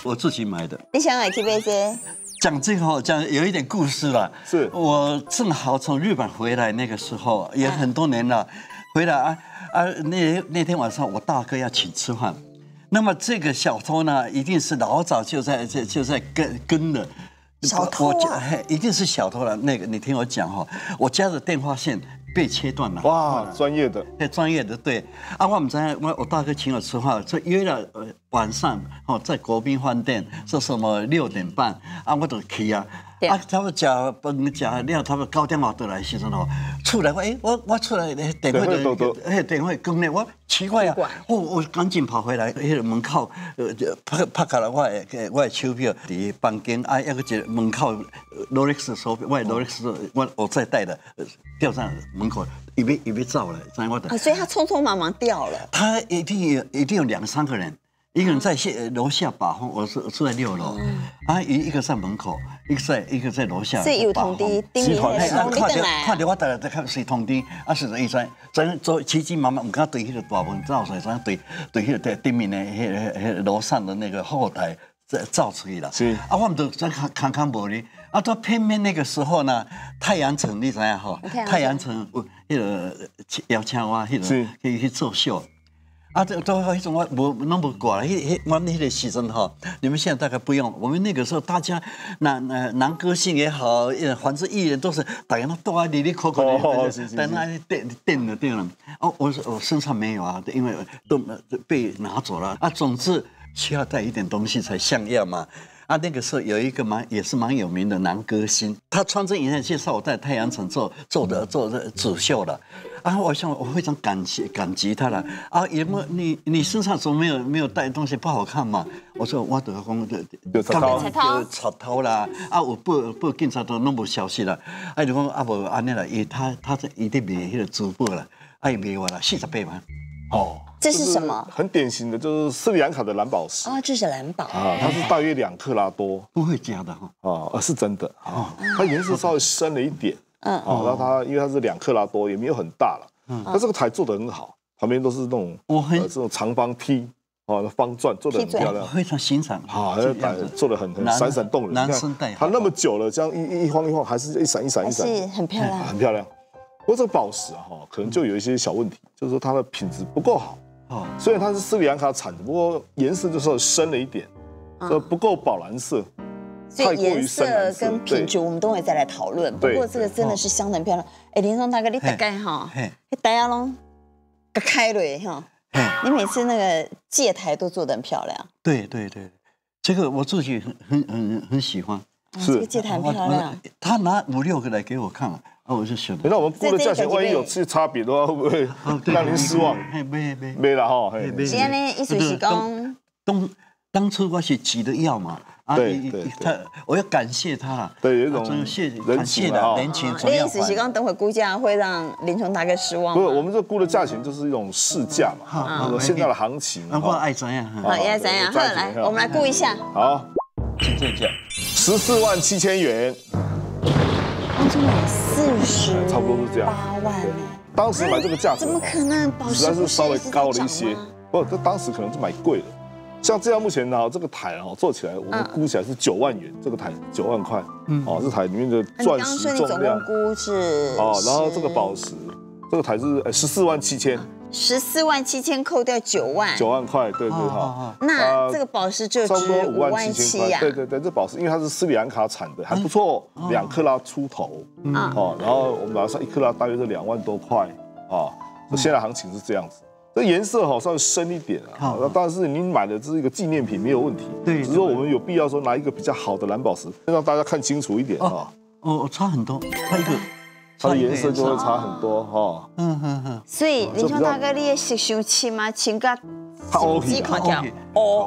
我自己买的。 你想买 T B C？ 讲这个讲有一点故事了。 是我正好从日本回来，那个时候也很多年了，回来那天晚上我大哥要请吃饭，那么这个小偷呢，一定是老早就在跟了。 小偷啊， 一定是小偷了。那个你听我讲哈，我家的电话线被切断了。 哇，专业的， 专业的对。啊，我们在我大哥请我吃饭，就约了晚上在国宾饭店，说什么6点半啊，我就去啊。啊，他们吃饭吃了，他们9点外倒来时阵吼，出来我出来电话就电话关了，我奇怪啊，我赶紧跑回来，迄个门口拍开了我的手表伫房间，啊，一个门口劳力士手表，我劳力士我再戴的吊在门口，预备走了，知我的。 啊，所以他匆匆忙忙掉了。 他一定有2、3个人。一个人在楼下把风，我是住在6楼，啊，一个在门口，一个在楼下。 所以有通知，顶面的通知进来。 看到我大概在看谁通知，啊，是伊在做急急忙忙，唔敢对迄个大门走出来，咱对迄个顶面的迄楼上的那个后台照出去了。 是。啊， 我们都在看无哩，啊，到偏偏那个时候呢，太阳城你知影吼？太阳城迄个邀请我迄个去作秀。啊，都迄种我拢无挂了，我那个时阵哈，你们现在大概不用。我们那个时候，大家男歌星也好，反正艺人都是大家都啊，里扣扣的，在那里垫了。哦，我身上没有啊，因为都被拿走了啊。总之需要带一点东西才像样嘛。啊，那个时候有一个也是蛮有名的男歌星，他穿着影片介绍我在太阳城做主秀了，啊，我想我非常感激他了啊，有没有你身上怎么没有带东西不好看嘛？我说我得讲就贼偷啦，啊，有报警察都弄无消息了，啊，就讲啊无安尼啦，他一定卖迄个珠宝啦，啊，伊卖我啦48万。 哦， 这是什么？ 很典型的，就是斯里兰卡的蓝宝石。 哦，这是蓝宝啊，它是大约2克拉多， 不会假的哈。 啊，是真的啊，它颜色稍微深了一点。然后它因为它是2克拉多，也没有很大了。它这个台做的很好，旁边都是那种这种长方梯。方钻做的很漂亮， 非常欣赏啊，做的很闪闪动人。 男生戴它那么久了，这样一晃一晃，还是一闪一闪一闪， 是很漂亮， 很漂亮。不过这个宝石可能就有一些小问题，就是说它的品质不够好。虽然它是斯里兰卡产的，不过颜色就是深了一点，不够宝蓝色。 所以颜色跟品质我们都会再来讨论。不过这个真的是相当漂亮。哎，林松大哥，你大概大家拢开了哈。你每次那个戒台都做得很漂亮。 对，这个我自己很喜欢。 是这个戒台很漂亮。 他拿5、6个来给我看啊，我就选了。 那我们估的价钱万一有差别的话，会不会让您失望？没了哈。 现在呢，意思是讲， 当初我是急的要嘛。 对， 我要感谢他了。 对，有一种人情的人情。 你意思是讲，等会估价会让林琼大哥失望？ 不是，我们这估的价钱就是一种市价嘛，现在的行情。 我爱怎样？ 好，也爱怎样？好，来，我们来估一下。 好， 就这价 ，14万7千元。 当初买40， 差不多是这样 8万。 当时买这个价格， 怎么可能？ 实在是稍微高了一些。不，这当时可能是买贵了。像这样目前呢，这个台做起来，我们估起来是9万元，这个台9万块。这台里面的钻石重量估是然后这个宝石，这个台是14万7千。 14万7千扣掉9万 ，9万块，对哈。 那这个宝石就值5万7呀。 对，这宝石因为它是斯里兰卡产的，还不错，2克拉出头。然后我们把它算1克拉，大约是2万多块啊。现在行情是这样子。这颜色稍微深一点啊，但是您买的这是一个纪念品，没有问题。 对， 只是说我们有必要说拿一个比较好的蓝宝石，让大家看清楚一点啊。 差很多， 它的颜色就会差很多哈。 所以林琼大哥，你也是想亲吗？亲个手看起来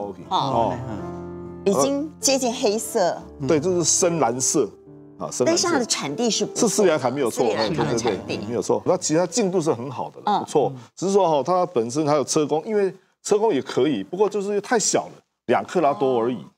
已经接近黑色。 对，这是深蓝色。 但是它的产地是斯里兰卡没有错， 对， 没有错。那其实它进度是很好的，不错。只是说它本身还有车工，因为车工也可以，不过就是太小了，2克拉多而已。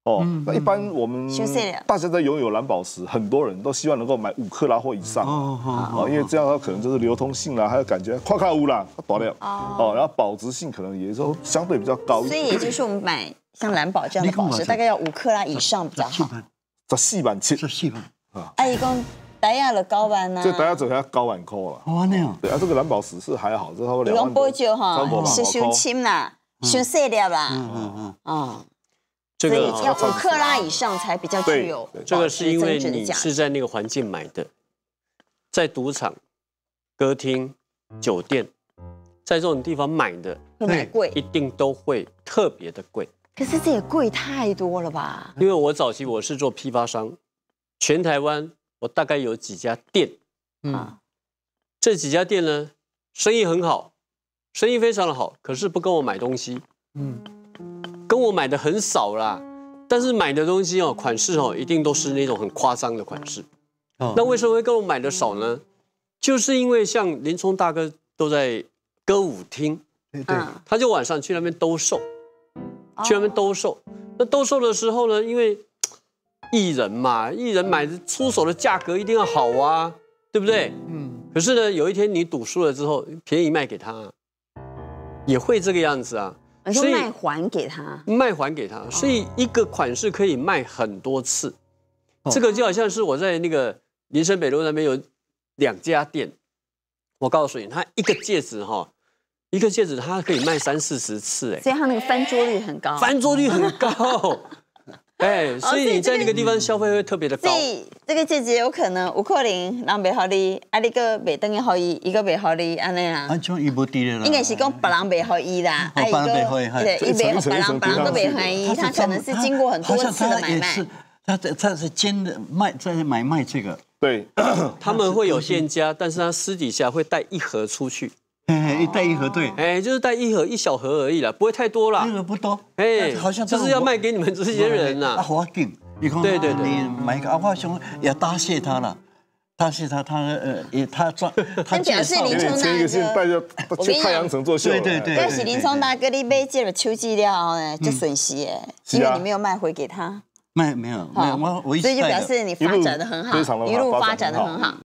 哦，那一般我们大家在拥有蓝宝石，很多人都希望能够买5克拉或以上，因为这样它可能就是流通性啦，还有感觉夸卡乌啦，大了哦，然后保值性可能也是相对比较高。 所以也就是我们买像蓝宝这样的宝石，大概要5克拉以上比较好。 14万7， 14万啊！伊讲大亚了高万呐， 这大亚只要高万块了。 哦，那样。 对啊，这个蓝宝石是还好，这差不多2万多。 你讲保旧哈，是伤轻啦，伤细粒啦， 这个要5克拉以上才比较具有。 这个是因为你是在那个环境买的，在赌场、歌厅、酒店，在这种地方买的， 会买贵， 一定都会特别的贵。 可是这也贵太多了吧？ 因为我早期我是做批发商，全台湾我大概有几家店，这几家店呢，生意很好，生意非常的好，可是不跟我买东西，跟我买的很少啦，但是买的东西哦，款式哦，一定都是那种很夸张的款式。那为什么会跟我买的少呢？就是因为像林聪大哥都在歌舞厅， 对， 他就晚上去那边兜售，去那边兜售。那兜售的时候呢，因为艺人嘛，艺人买的出手的价格一定要好啊，对不对？可是呢，有一天你赌输了之后，便宜卖给他，也会这个样子啊。 所以卖还给他， 卖还给他，所以一个款式可以卖很多次。这个就好像是我在那个林森北路那边有2家店，我告诉你，他一个戒指它可以卖30-40次， 所以它那个翻桌率很高， 翻桌率很高。所以你在那个地方消费会特别的高。 所以这个戒指有可能人卖好你，你个卖等于好伊，伊个卖好你，安尼啦。 安像伊无滴了啦。 应该是讲别人卖好伊啦， 别人卖好伊， 对，伊卖别人都卖好伊，他可能是经过很多次的买卖。 他是兼的在买卖这个。 对， 他们会有店家，但是他私底下会带1盒出去。 带1盒，对， 就是带1盒1小盒而已啦，不会太多啦。 1盒不多， 好像就是要卖给你们这些人呐。 好紧， 对， 你买一个阿华兄也答谢他了，答谢他他表示林聪大哥， 带着去太阳城做秀， 对， 要是林聪大哥你买这个手机了呢，就损失耶，因为你没有卖回给他。 没有， 所以就表示你发展的很好，一路发展的很好。